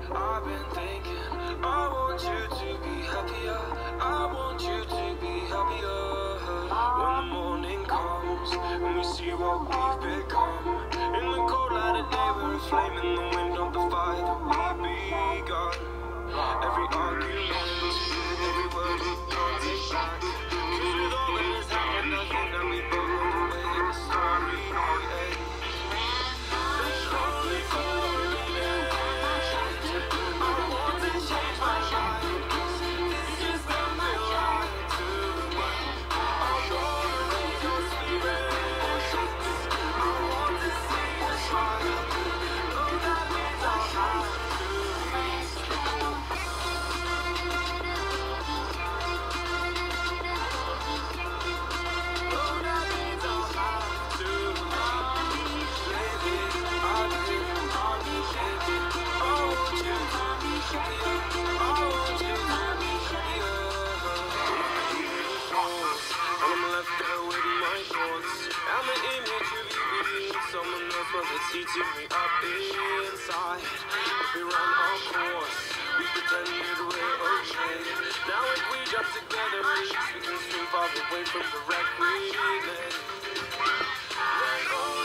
I've been thinking, I want you to be happier. I want you to be happier. When the morning comes and we see what we've become, in the cold light of day we're a flame in the wind of the fire that we begun. Every argument, every word we don't take back. 'Cause with all that has happened, I think that we both know the way the story ends. The story could end. I want to change my mind. This just don't feel right to me. I wanna raise your spirits. I want to see you smile. Oh, that means I'll have to reach. Oh, that means I'll have to reach. Baby, I've been shaking. I want you to be happier. I want you to be happier. And I'm left there with my thoughts. And the image of you being someone else was it's eating me up inside. If we run our course, we pretended we're okay. Now if we jump together, at least we can swim far away from the wreck we made. Let go.